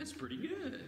That's pretty good.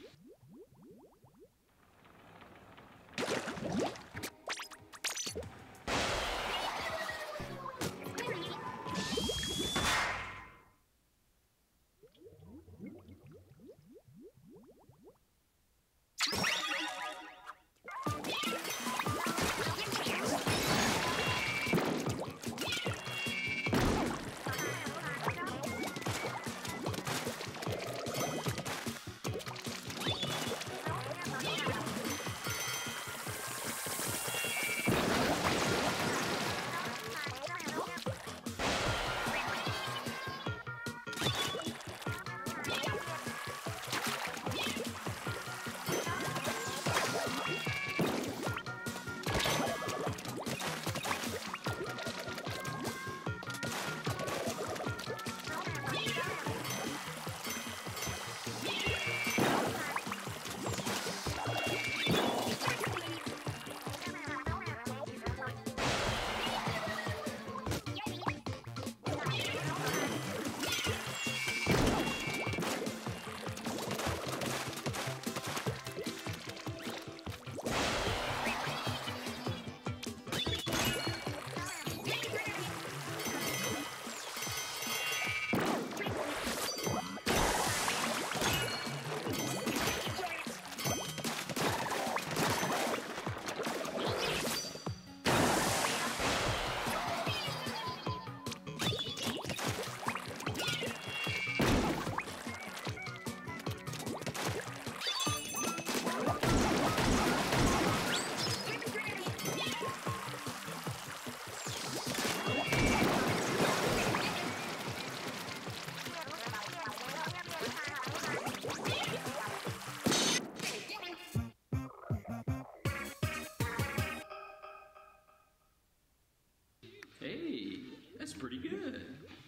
Hey, that's pretty good.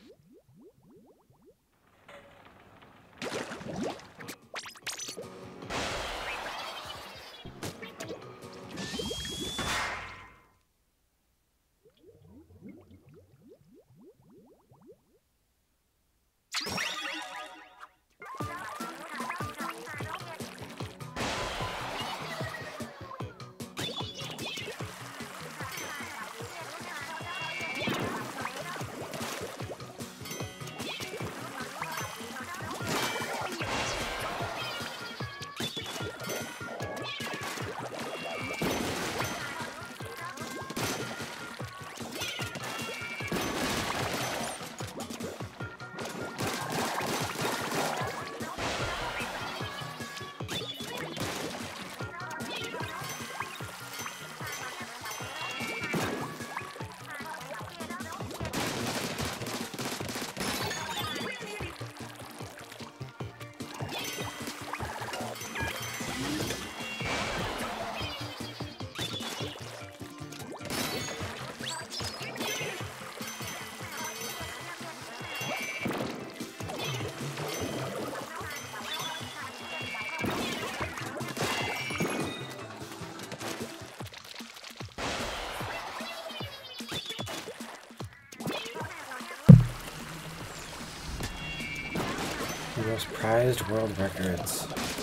Most prized world records.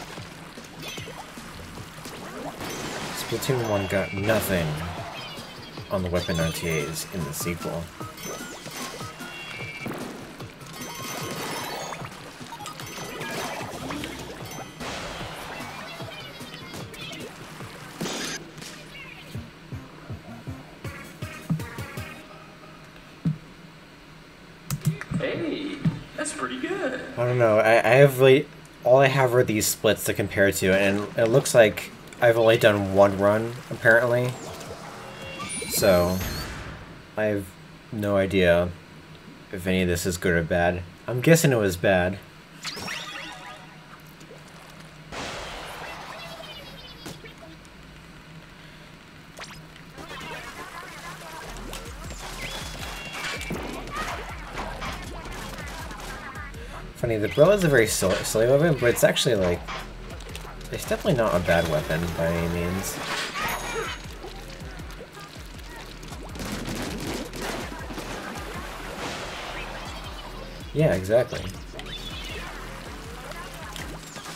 Splatoon 1 got nothing on the weapon RTAs in the sequel. Hey, that's pretty good. I don't know. I have really all I have are these splits to compare to, and it looks like I've only done one run apparently. So I have no idea if any of this is good or bad. I'm guessing it was bad. Funny, the Brill is a very silly weapon, but it's actually like... It's definitely not a bad weapon by any means. Yeah, exactly.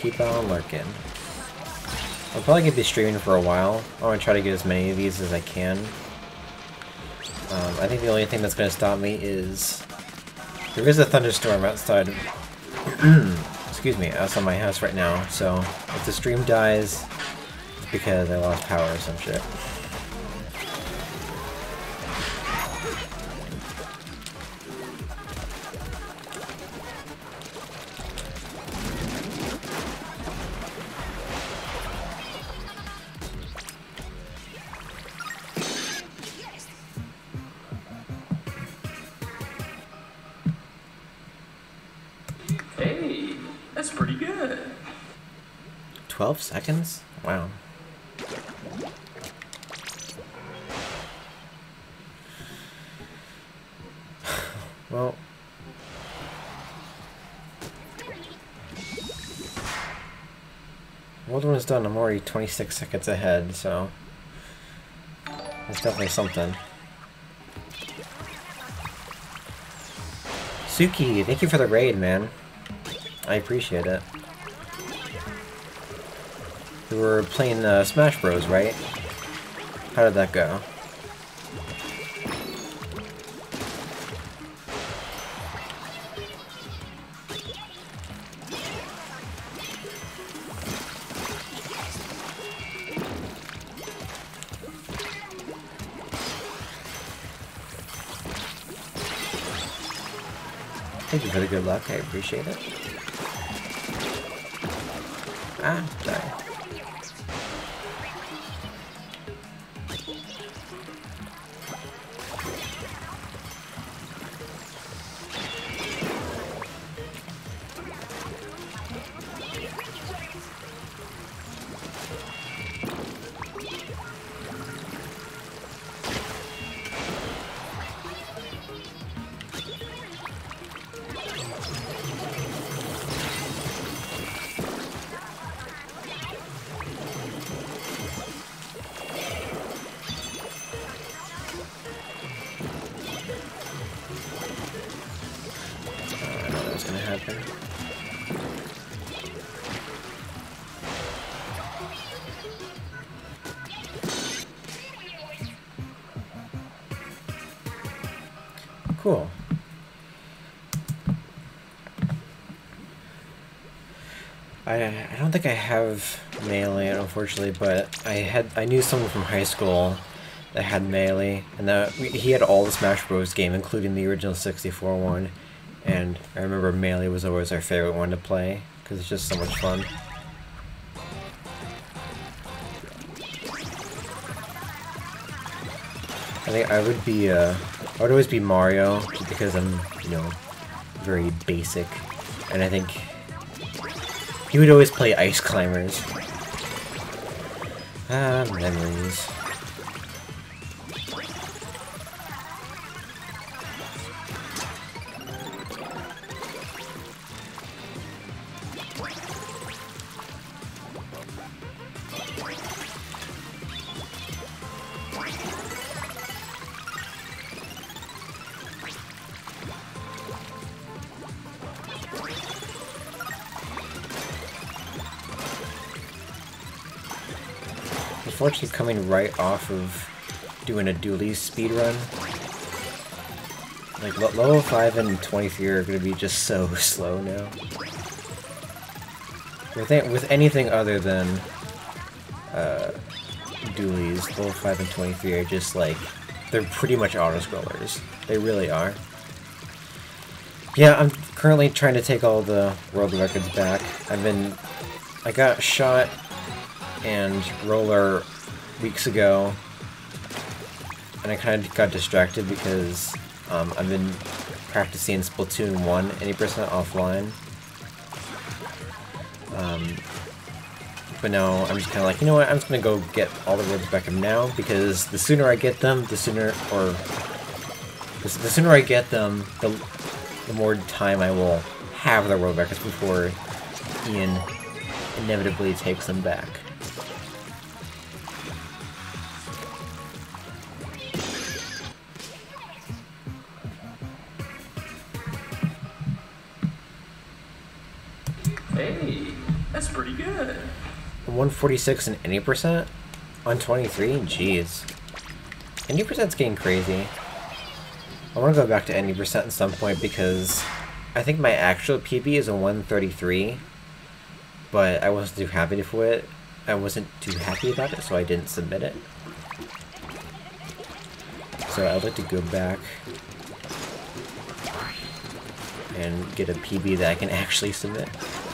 keep on lurking. I'm probably gonna be streaming for a while. I want to try to get as many of these as I can. I think the only thing that's gonna stop me is there is a thunderstorm outside. Excuse me, outside my house right now. So if the stream dies, it's because I lost power or some shit. Hey, that's pretty good. 12 seconds? Wow. Well, World War is done. I'm already 26 seconds ahead, so that's definitely something. Suki, thank you for the raid, man. I appreciate it. We were playing Smash Bros, right? How did that go? Thank you for the good luck, I appreciate it. Ah, die. Happen. Cool. I don't think I have Melee, unfortunately, but I knew someone from high school that had Melee, and he had all the Smash Bros. Game, including the original 64 one. And I remember Melee was always our favorite one to play, because it's just so much fun. I think I would always be Mario, just because I'm, you know, very basic. And I think he would always play Ice Climbers. Ah, memories. Unfortunately, coming right off of doing a dualies speedrun, like level 5 and 23 are going to be just so slow now. With anything other than dualies, level 5 and 23 are just like, they're pretty much auto-scrollers. They really are. Yeah, I'm currently trying to take all the world records back. I got shot and roller weeks ago, and I kind of got distracted because I've been practicing Splatoon 1 80% offline. But now I'm just kind of like, you know what, I'm just going to go get all the worlds back now, because the sooner I get them, the sooner I get them, the more time I will have the world records before Ian inevitably takes them back. Hey, that's pretty good. 146 and any percent on 23? Jeez. Any percent's getting crazy. I want to go back to any percent at some point because I think my actual PB is a 133, but I wasn't too happy for it. I wasn't too happy about it, so I didn't submit it. So I'd like to go back and get a PB that I can actually submit.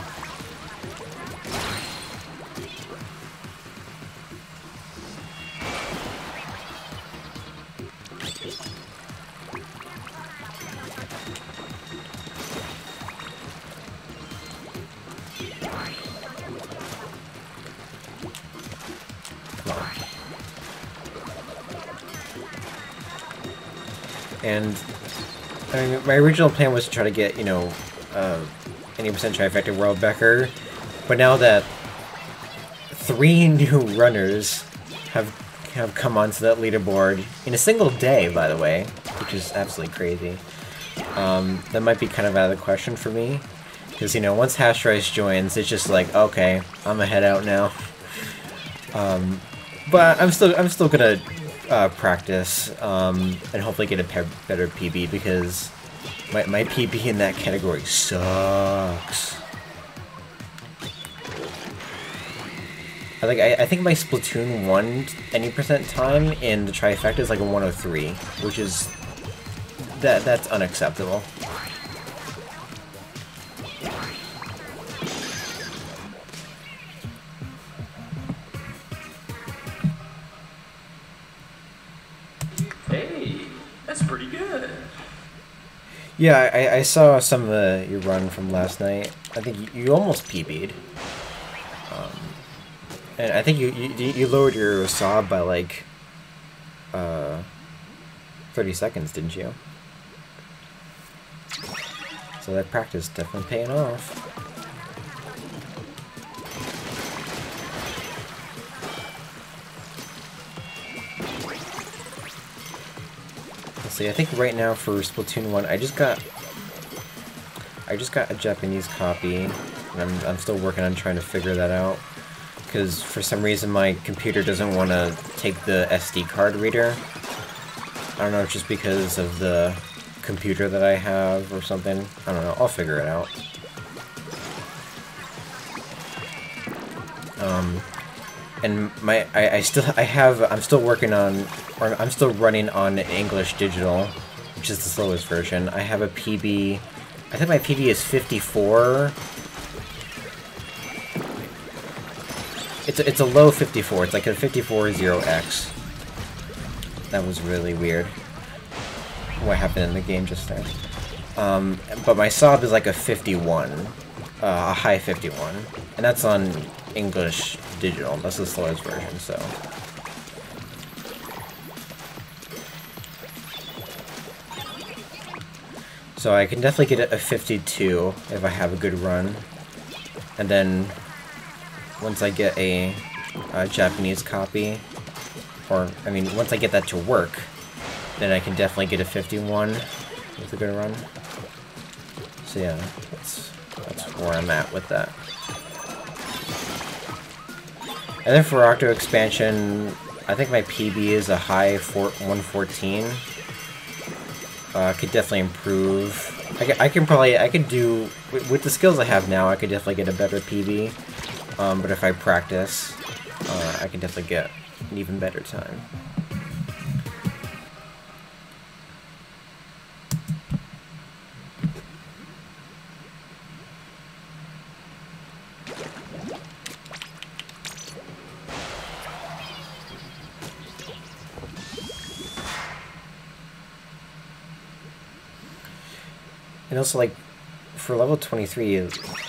And I mean, my original plan was to try to get, you know, any percent trifecta World Becker, but now that 3 new runners have come onto that leaderboard in a single day, by the way, which is absolutely crazy, that might be kind of out of the question for me, because, you know, once Hash Rice joins, it's just like, okay, I'm gonna head out now. But I'm still gonna practice and hopefully get a better PB because my PB in that category sucks. I think my Splatoon 1 any percent time in the trifecta is like a 103, which is that's unacceptable. Hey, that's pretty good. Yeah, I saw some of your run from last night. I think you almost PB'd. And I think you lowered your saw by like 30 seconds, didn't you? So that practice definitely paying off. Let's see, I think right now for Splatoon 1, I just got a Japanese copy, and I'm still working on trying to figure that out. Because for some reason my computer doesn't want to take the SD card reader. I don't know, it's just because of the computer that I have or something. I don't know, I'll figure it out. And I'm still working on, or I'm still running on English Digital, which is the slowest version. I have a PB, I think my PB is 54. It's a low 54. It's like a 54.0x. That was really weird. What happened in the game just there? But my SOB is like a 51, a high 51, and that's on English Digital. That's the slowest version. So I can definitely get a 52 if I have a good run, and then once I get a Japanese copy, or, I mean, once I get that to work, then I can definitely get a 51 with a good run. So yeah, that's where I'm at with that. And then for Octo Expansion, I think my PB is a high 114. Could definitely improve. I could do, with the skills I have now, I could definitely get a better PB. But if I practice, I can definitely get an even better time. And also, like, for level 23,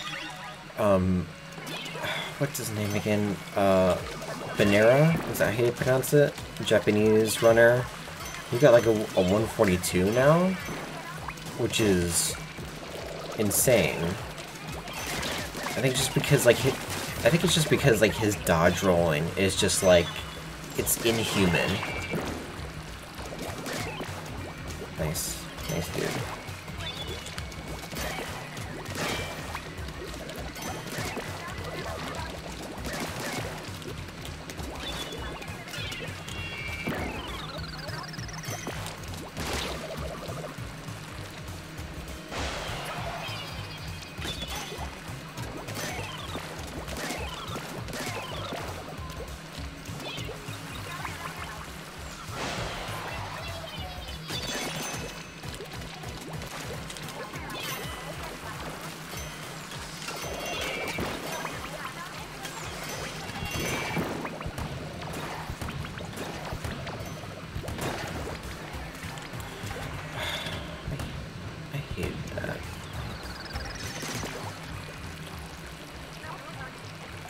what's his name again? Banera? Is that how you pronounce it? Japanese runner. He got like a 142 now, which is insane. I think just because like it's just because like his dodge rolling is just like it's inhuman. Nice dude.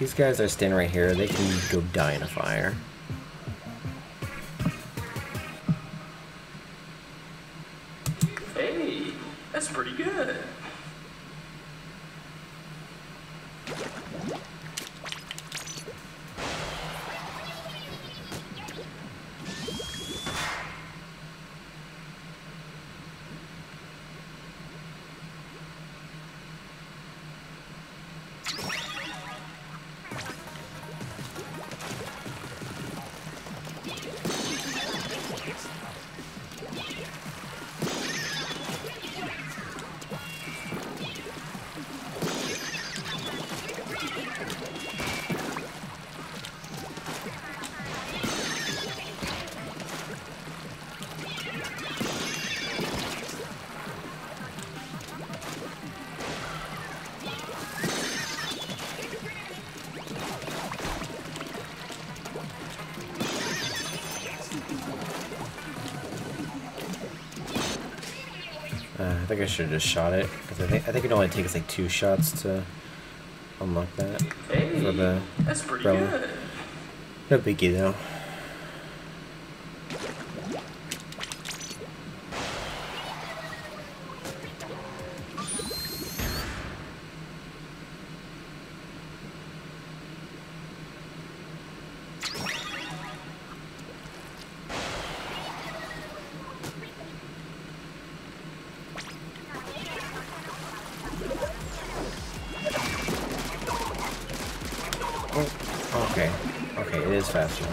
These guys are standing right here. They can go die in a fire. Hey, that's pretty good. I think I should have just shot it, because I think it only takes like 2 shots to unlock that. Hey, for the that's pretty umbrella. good. No biggie though. Oh, okay. Okay, it is faster.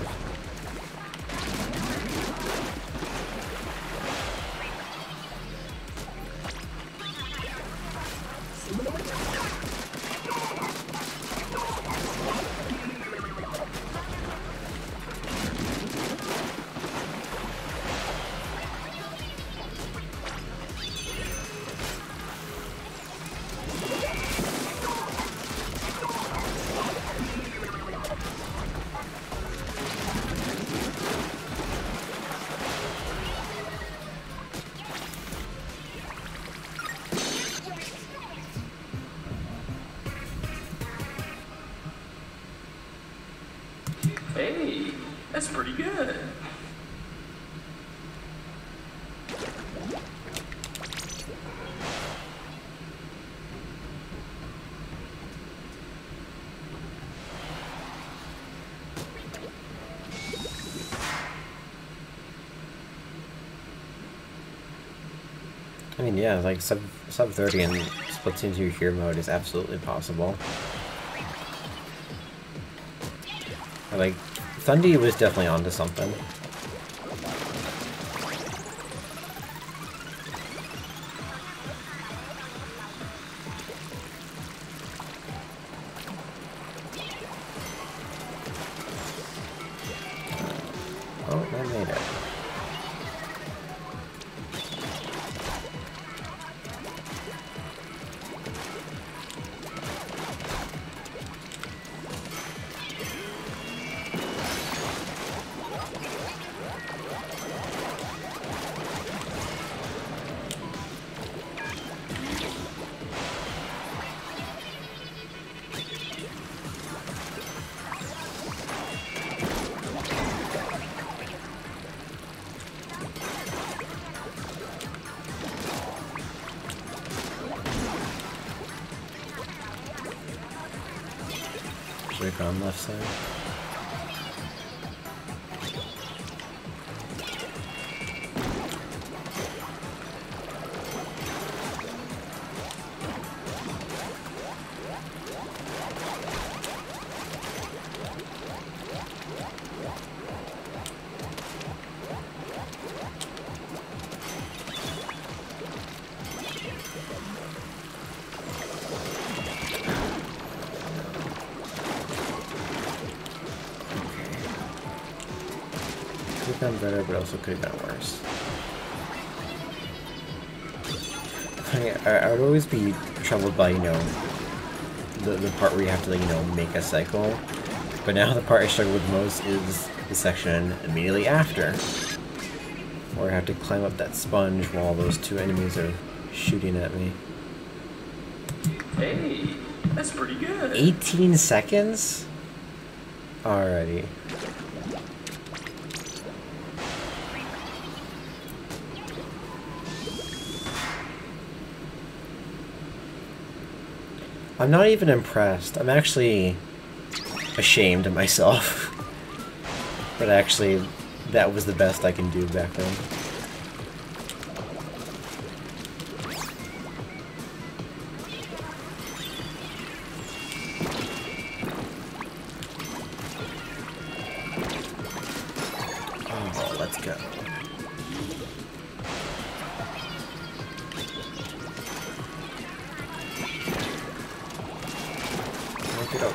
Hey, that's pretty good. I mean, yeah, like sub 30 in Splatoon 2 Hero mode is absolutely possible. Like, Thundy was definitely onto something. Oh, I made it. Should have gone left side. Could have gone better, but also could have gone worse. I would always be troubled by, you know, the part where you have to, like, you know, make a cycle. But now the part I struggle with most is the section immediately after, where I have to climb up that sponge while those 2 enemies are shooting at me. Hey, That's pretty good. 18 seconds? Alrighty. I'm not even impressed. I'm actually ashamed of myself. But actually, that was the best I can do back then. Oh, let's go. Look it up.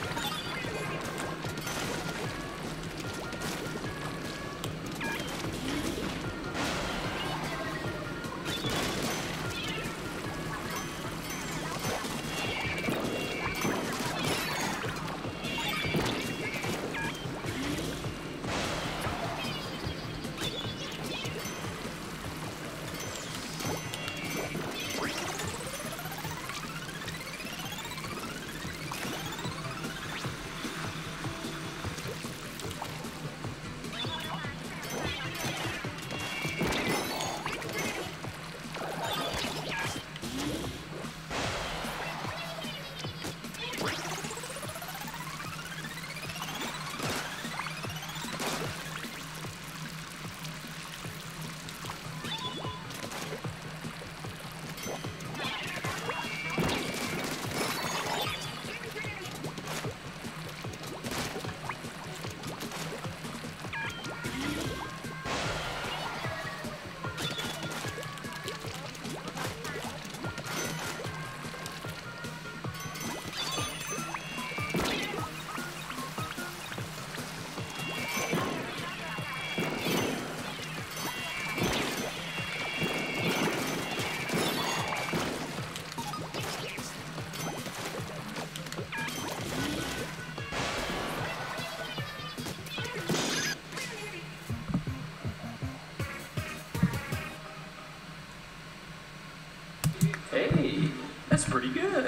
Hey, that's pretty good.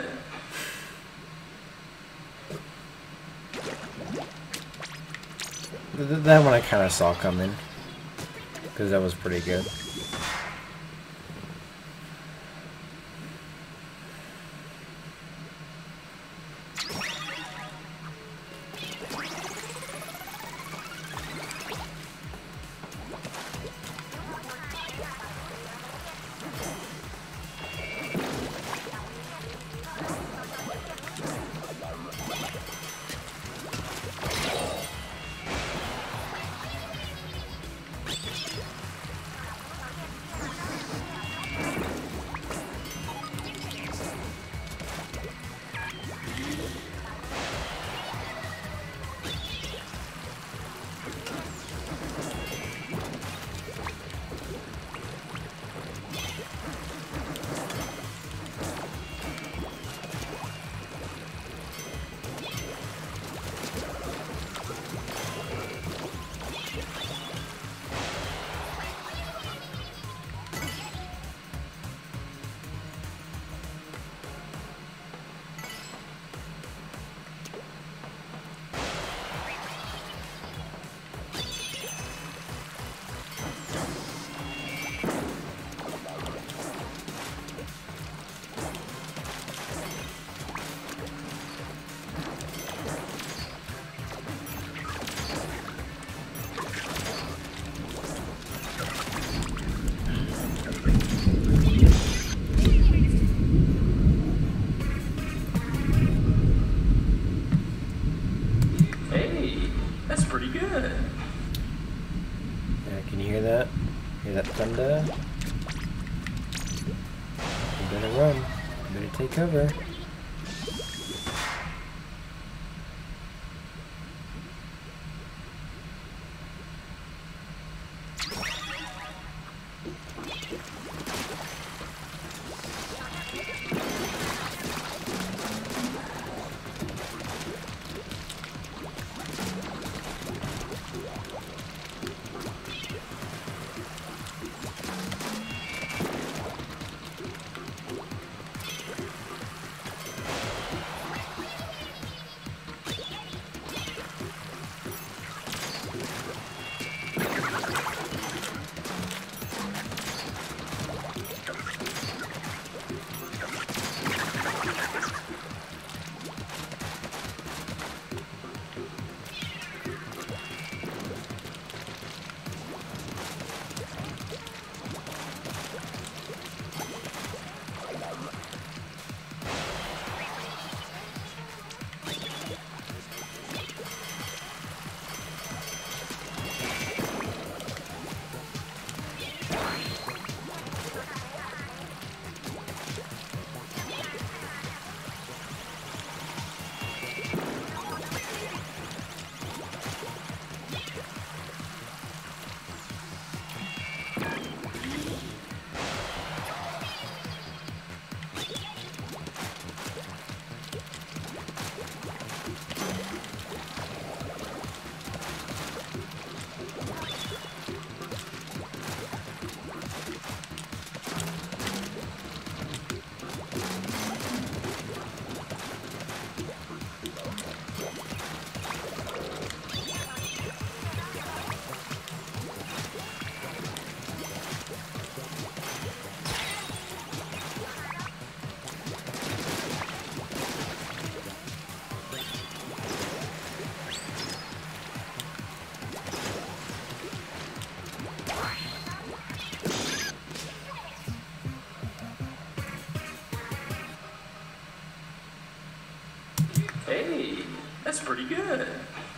That one I kind of saw coming. Because that was pretty good. Hey, that's pretty good. Yeah, can you hear that? Hear that thunder? You better run. You better take cover. pretty good.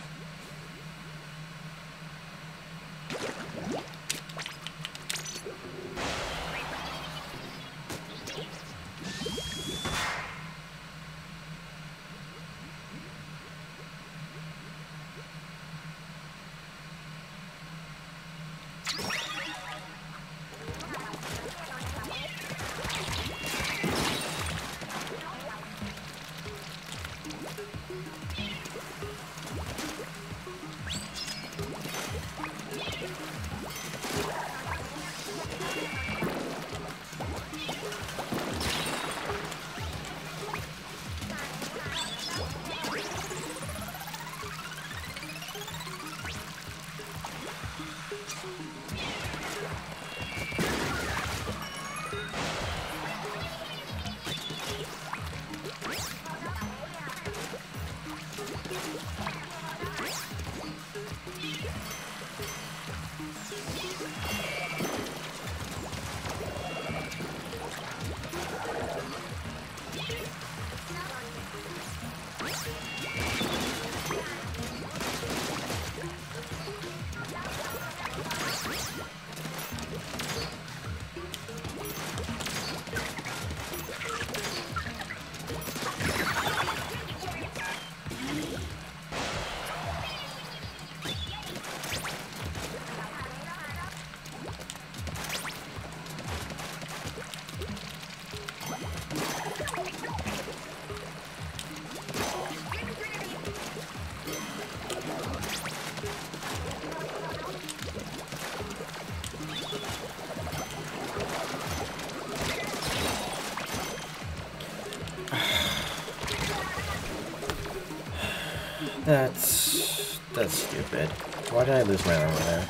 That's stupid. Why did I lose my armor there?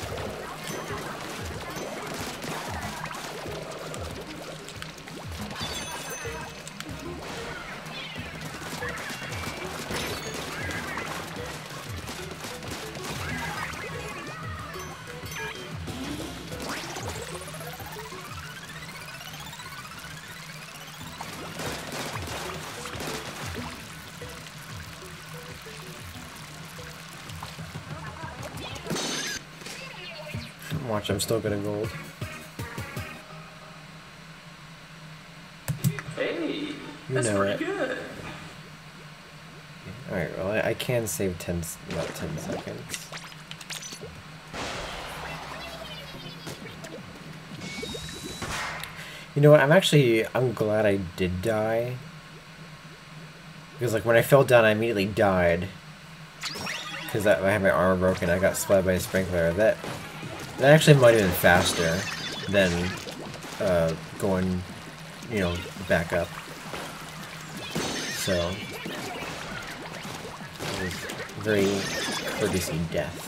Watch, I'm still getting gold. Hey, that's pretty good. Alright, well, I can save about 10 seconds. You know what, I'm glad I did die. Because, like, when I fell down, I immediately died. Because I had my armor broken, I got splattered by a sprinkler. That actually might have been faster than going, you know, back up. So, it was very courtesy death.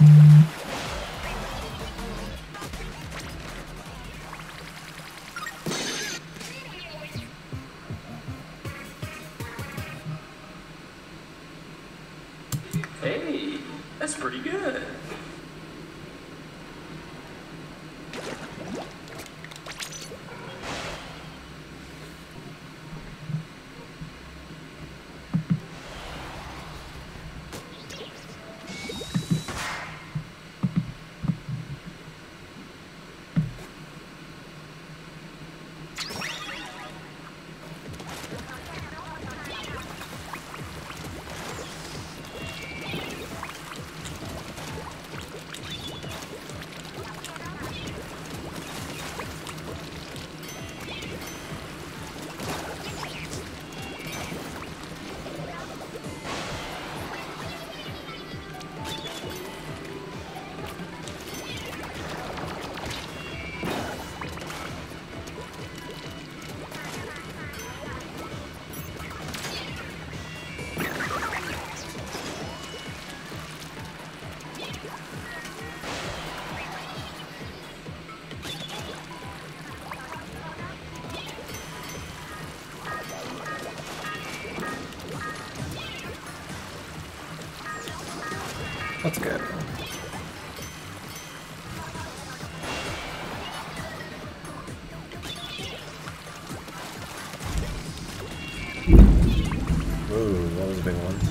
Hey, that's pretty good. That's good. Ooh, that was a big one.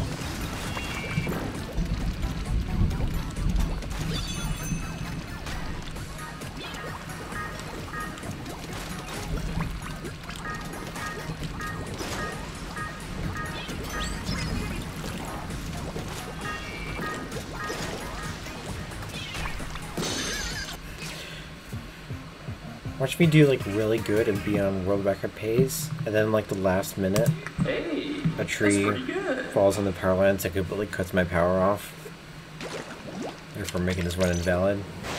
Watch me do like really good and be on World Record pace, and then like the last minute, Hey, a tree that's pretty good. falls on the power lines that completely cuts my power off, therefore making this run invalid.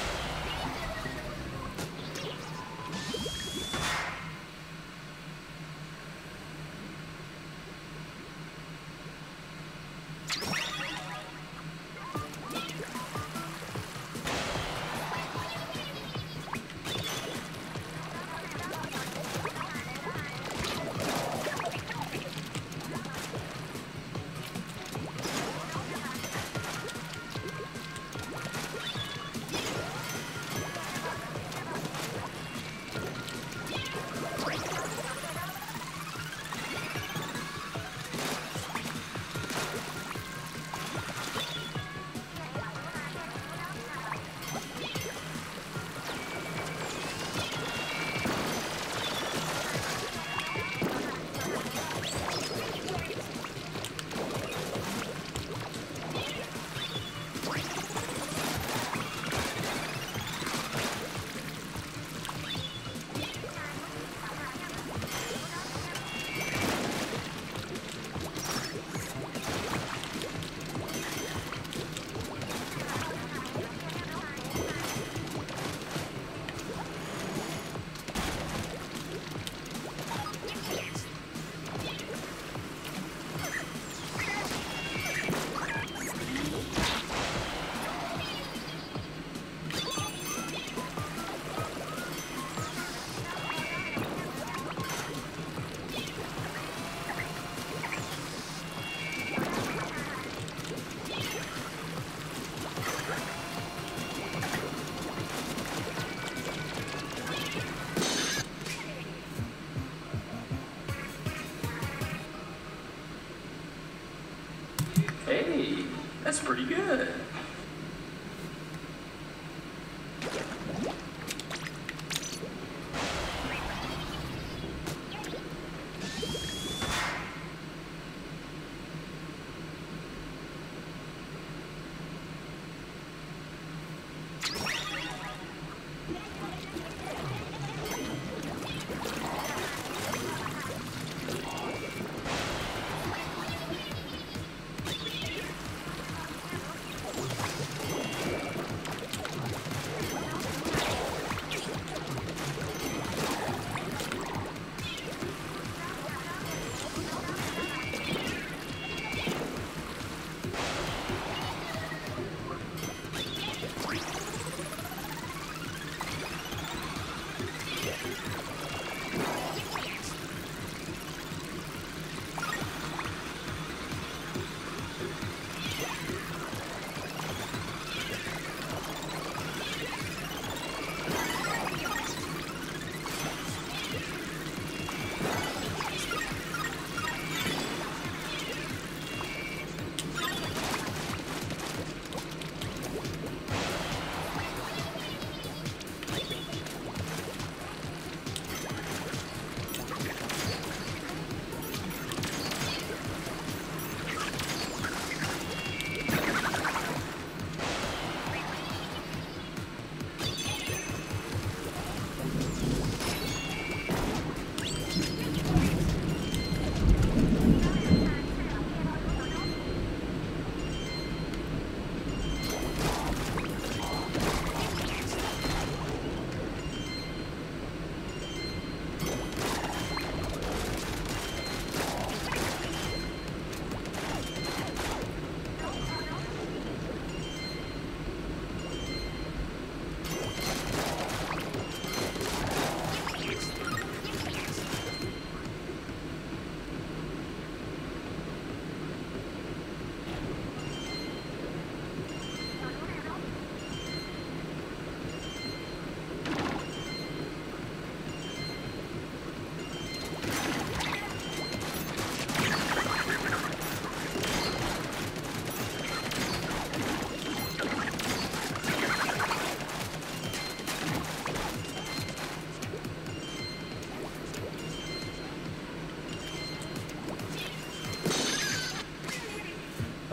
Hey, that's pretty good.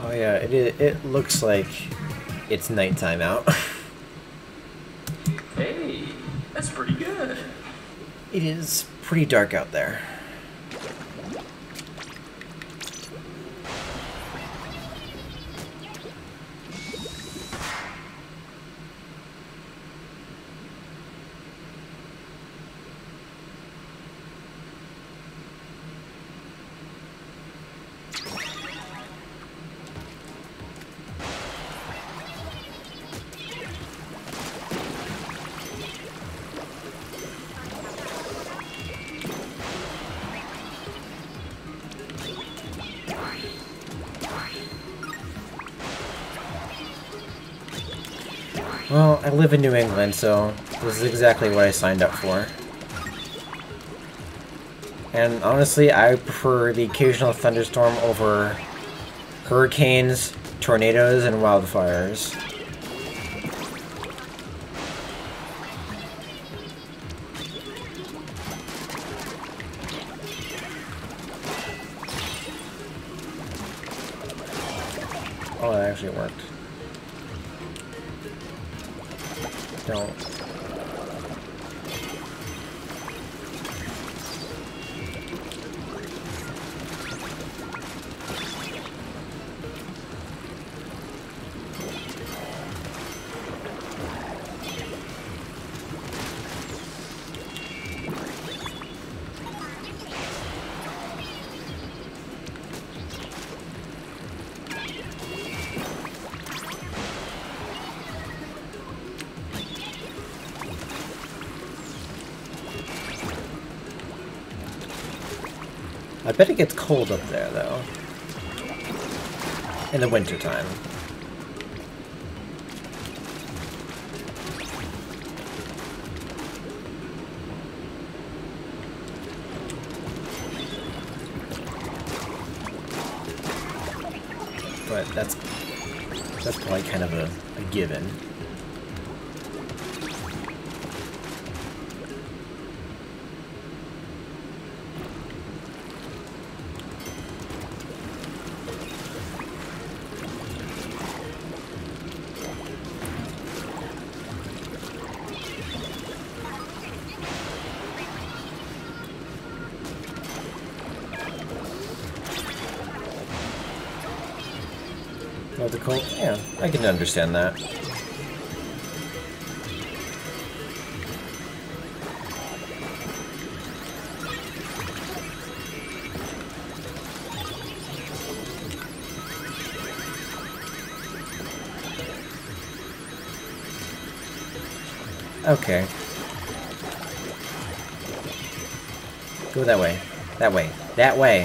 Oh yeah, it looks like it's nighttime out. Hey, that's pretty good. It is pretty dark out there. Well, I live in New England, so this is exactly what I signed up for. And honestly, I prefer the occasional thunderstorm over hurricanes, tornadoes, and wildfires. Oh, that actually worked. Don't. I bet it gets cold up there, though. In the wintertime. But that's probably kind of a given. Oh, the cold? Yeah, I can understand that. Okay. Go that way. That way. That way.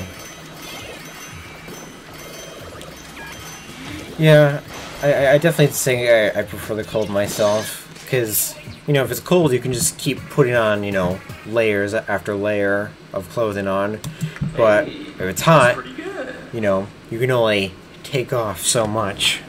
Yeah, I definitely say I prefer the cold myself, because, you know, if it's cold, you can just keep putting on, you know, layers after layer of clothing on, but if it's hot, you know, you can only take off so much.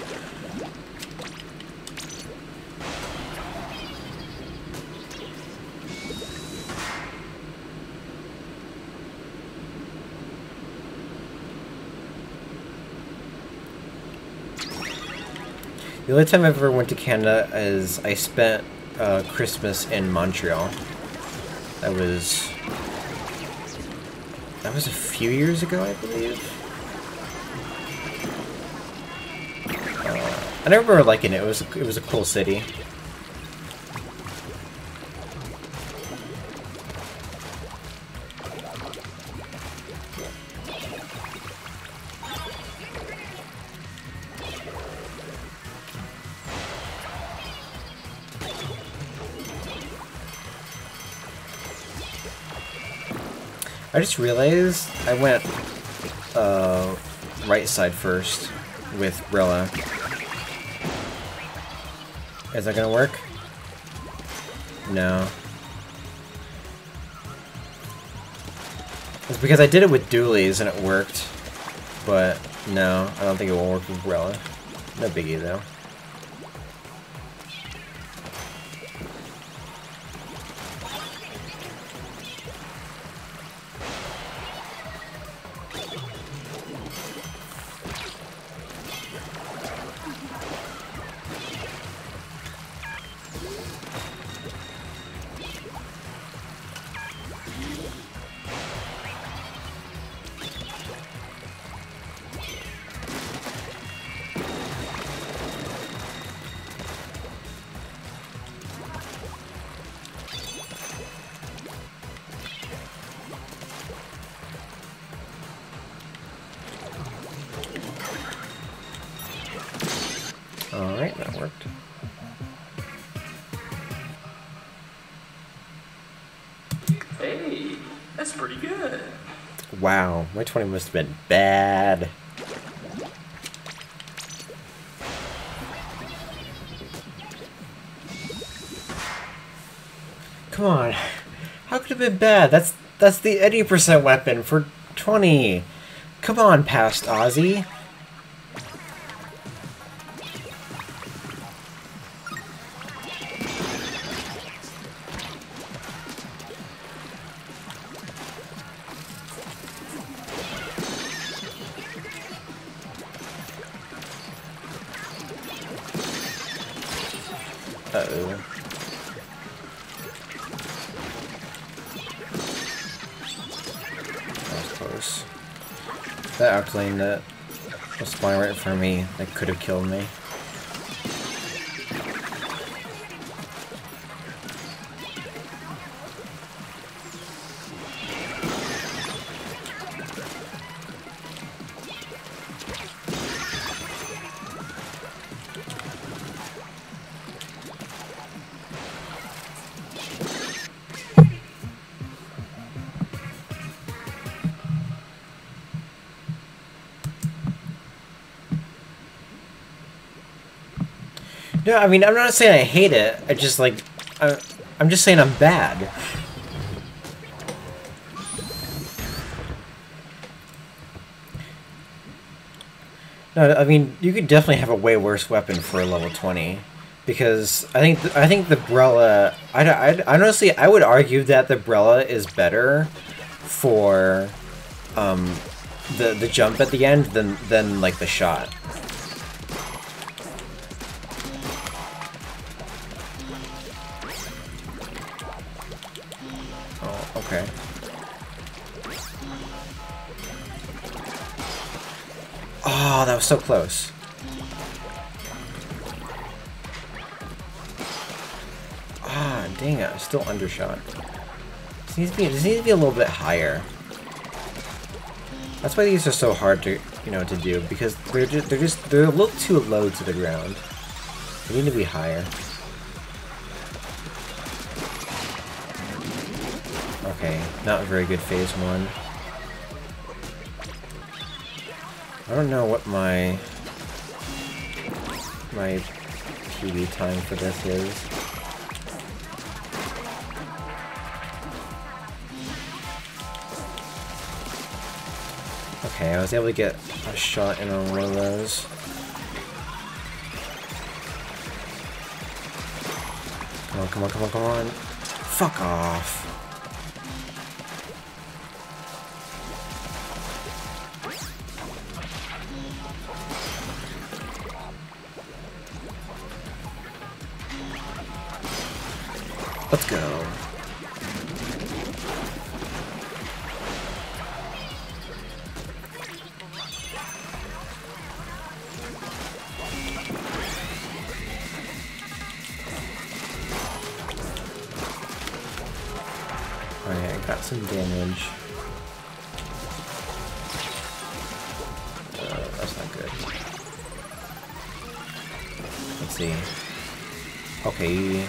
The only time I ever went to Canada is I spent Christmas in Montreal. That was a few years ago, I believe. I never remember liking it. It was a cool city. I just realized I went right side first with Rilla. Is that gonna work? No. It's because I did it with Doolies and it worked, but no, I don't think it will work with Rilla. No biggie though. Alright, that worked. Hey, that's pretty good. Wow, my 20 must have been bad. Come on. How could it have been bad? That's the 80% weapon for 20. Come on, past Ozzy. Uh-oh. That was close. That Octolane that was flying right in front of me, that could have killed me. No, I mean, I'm not saying I hate it. I just, like, I'm just saying I'm bad. No, I mean, you could definitely have a way worse weapon for a level 20. Because I think the Brella... I honestly, I would argue that the Brella is better for the jump at the end than like, the shot. Okay. Oh, that was so close. Ah, dang it, I'm still undershot. This needs to be a little bit higher. That's why these are so hard to, you know, to do, because they're a little too low to the ground. They need to be higher. Okay, not a very good phase 1. I don't know what my PB time for this is. Okay, I was able to get a shot in on one of those. Come on, come on, come on, come on. Fuck off. Let's go. Alright, I got some damage. That's not good. Let's see. Okay,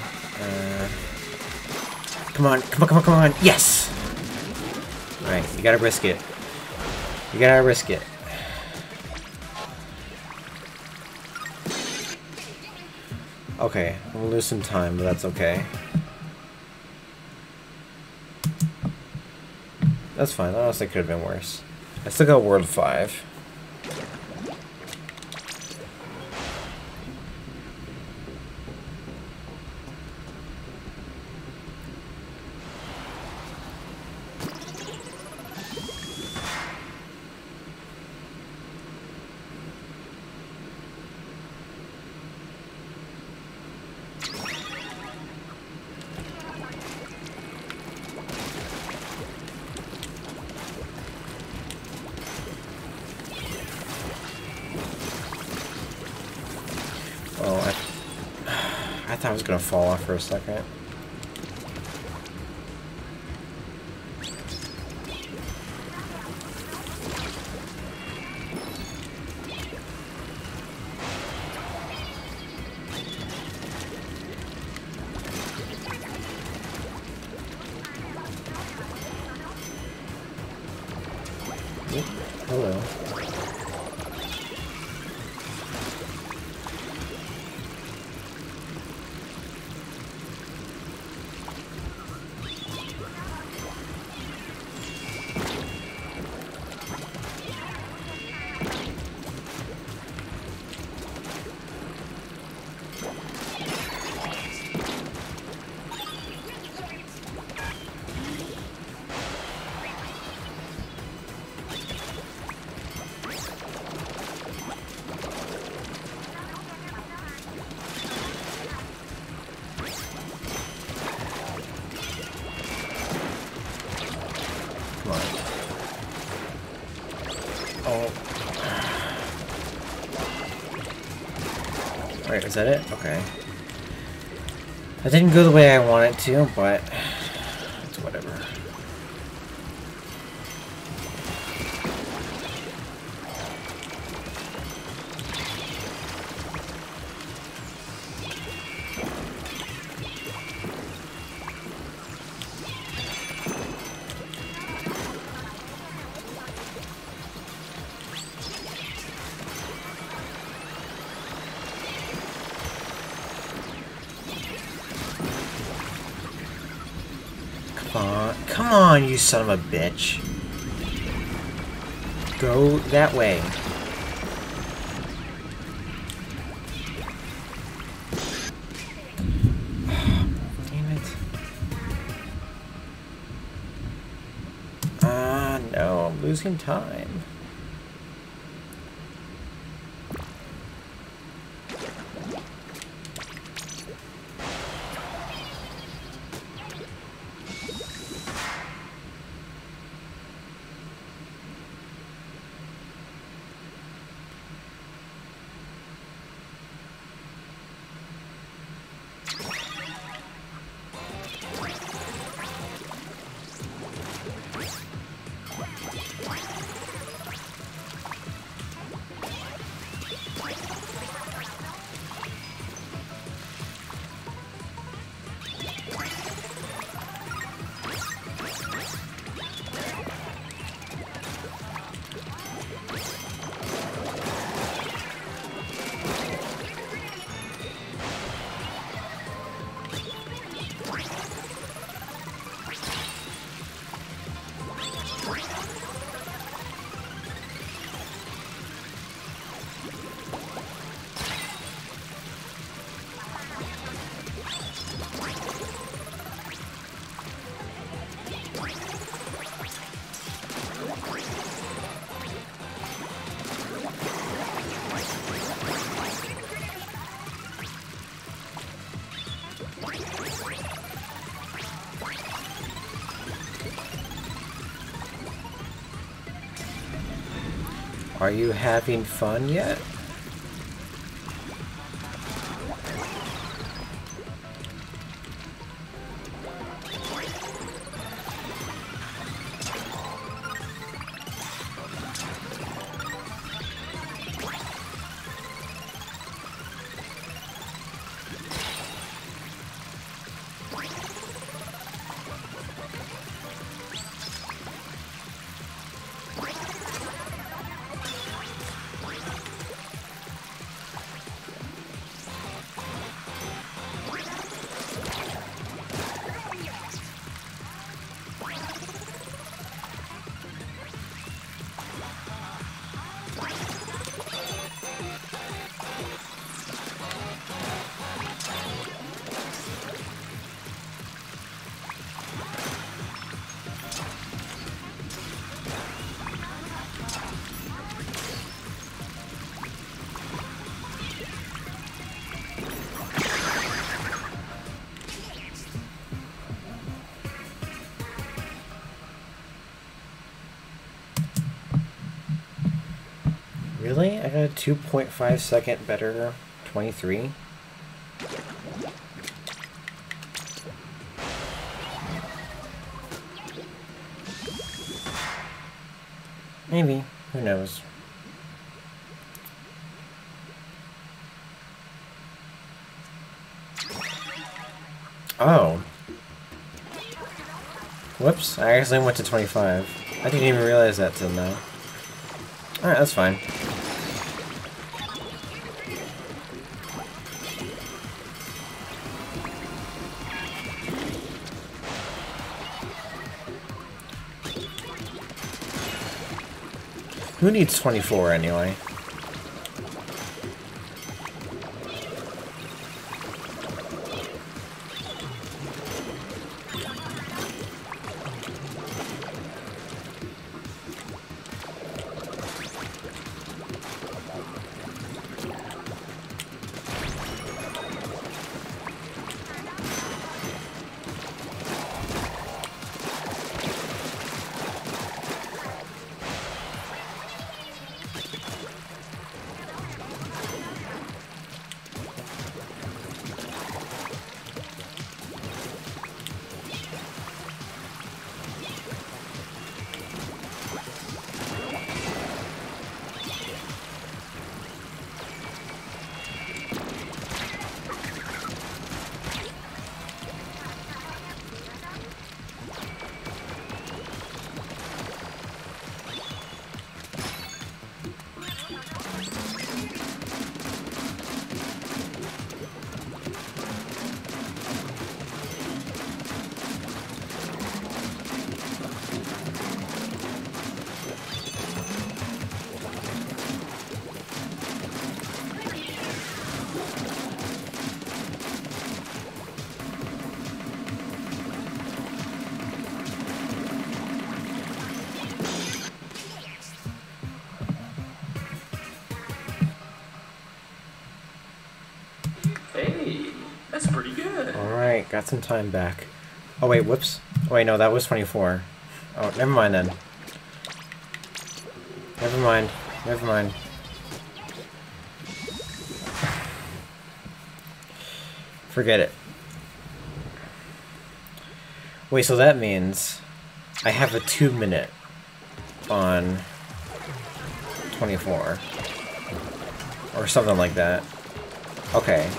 come on, come on, come on, come on! Yes! Alright, you gotta risk it. You gotta risk it. Okay, we'll lose some time, but that's okay. That's fine, that honestly could have been worse. I still got World 5. Oh, I thought I was gonna fall off for a second. Alright, is that it? Okay. That didn't go the way I wanted to, but it's whatever. Come on, you son of a bitch. Go that way. Damn it. No, I'm losing time. Are you having fun yet? Really? I got a 2.5 second better 23? Maybe. Who knows? Oh. Whoops, I accidentally went to 25. I didn't even realize that till now. Alright, that's fine. Who needs 24 anyway? pretty good. Alright, got some time back. Oh wait, whoops. Oh, wait, no, that was 24. Oh, never mind then. Never mind. Never mind. Forget it. Wait, so that means I have a 2-minute on 24. Or something like that. Okay.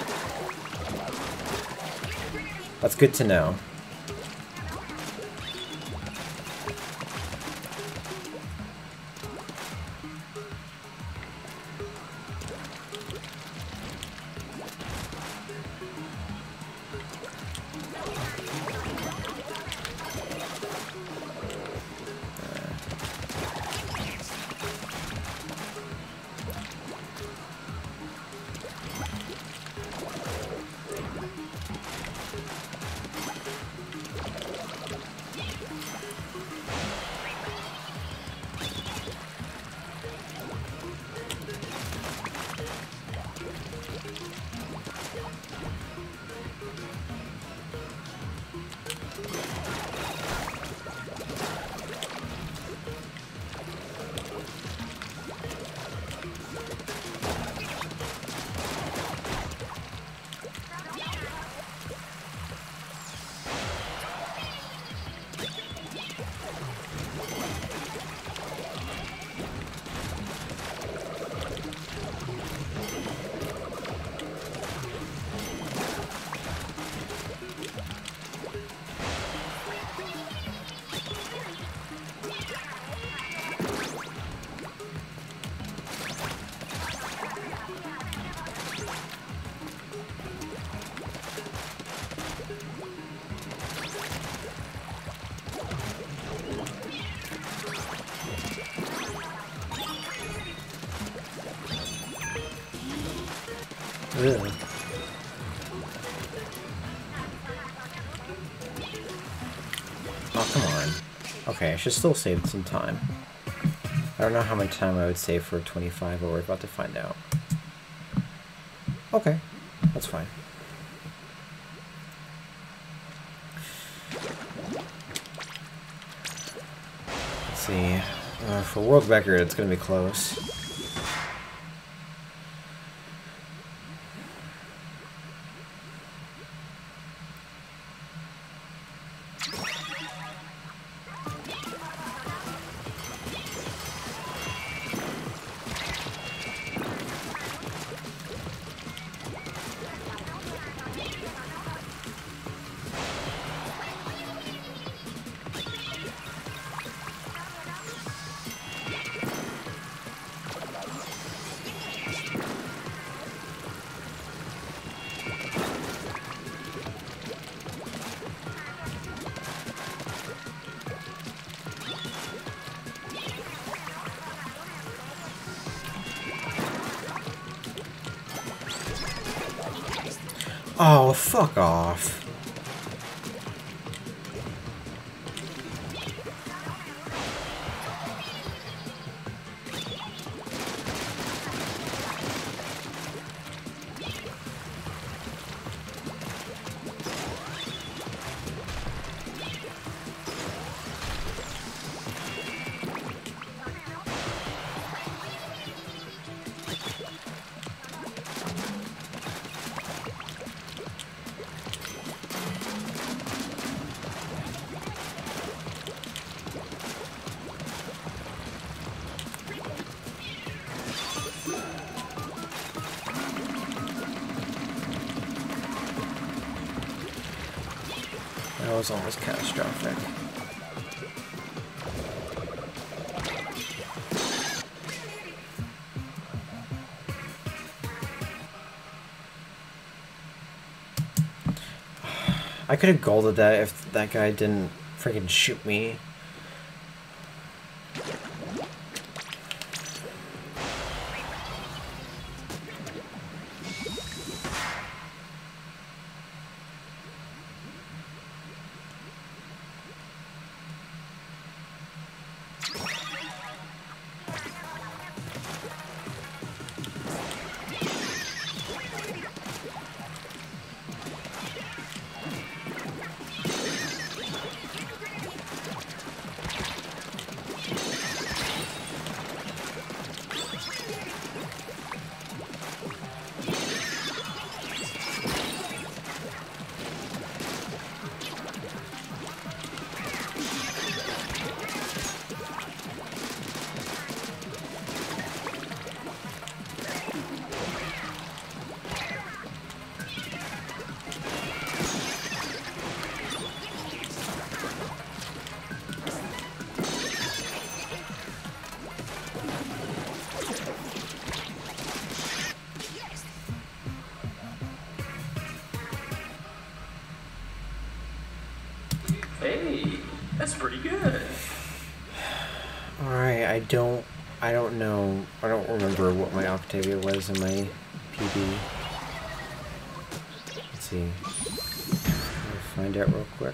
That's good to know. Really? Oh, come on. Okay, I should still save some time. I don't know how much time I would save for 25, but we're about to find out. Okay, that's fine. Let's see. For world record, it's gonna be close. Oh, fuck off. That was almost catastrophic. I could have golded that if that guy didn't freaking shoot me. pretty good. Alright, I don't know. I don't remember what my Octavia was in my PB. Let's see. I'll find out real quick.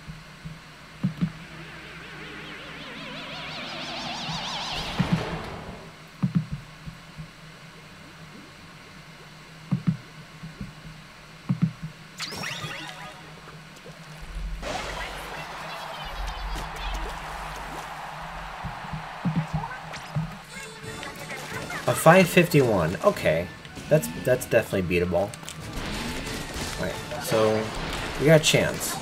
A 551. Okay, that's definitely beatable. All right, so we got a chance.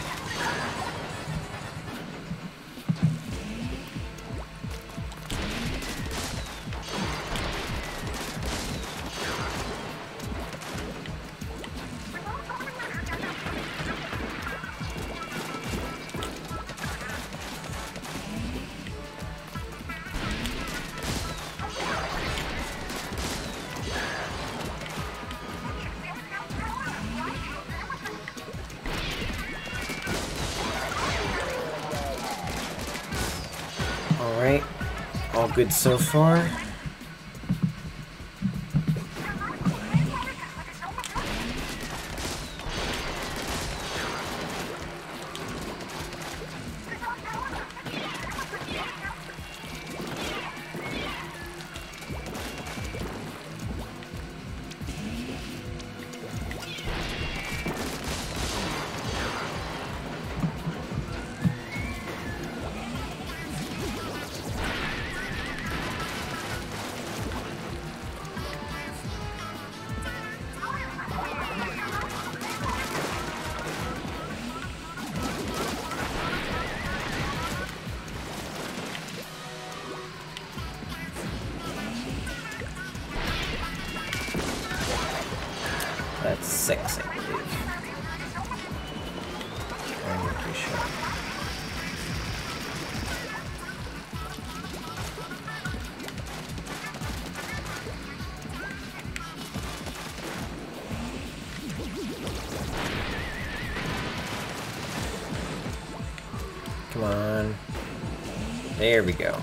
Alright, all good so far. That's 6, I believe. I'm not too sure. Come on. There we go.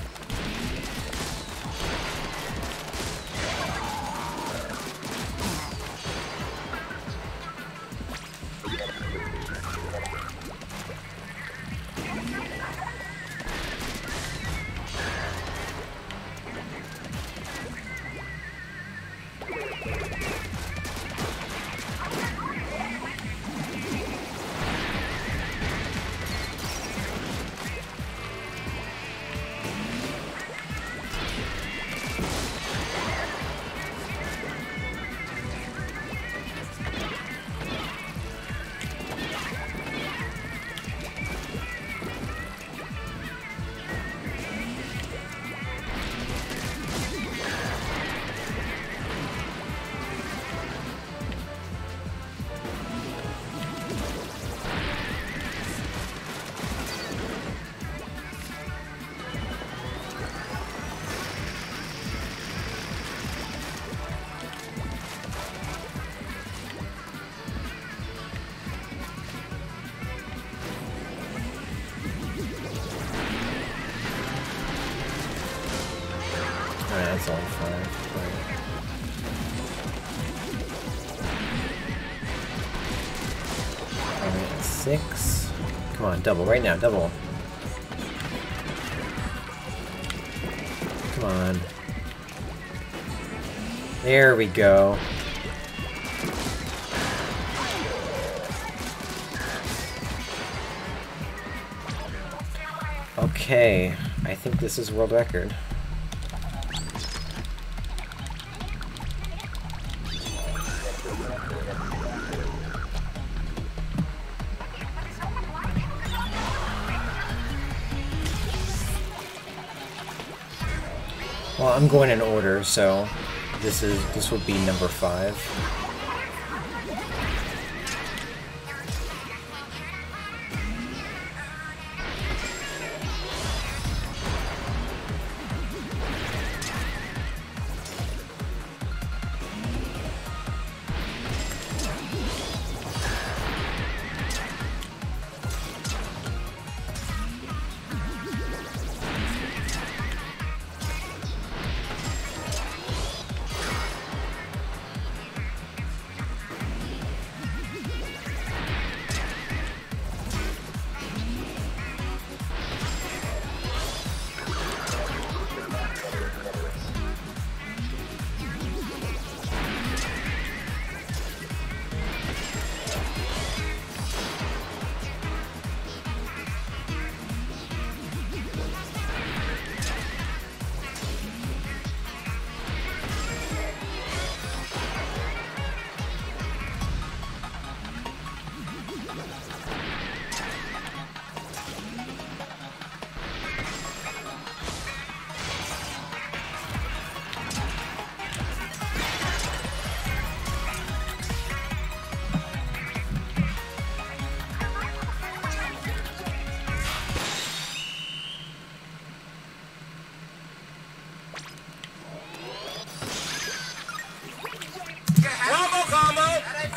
Alright, that's only 5. Alright, 6. Come on, double, right now, double. Come on. There we go. Okay, I think this is world record. Well, I'm going in order, so this would be number 5.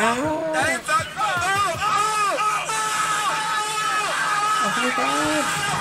Oh my god!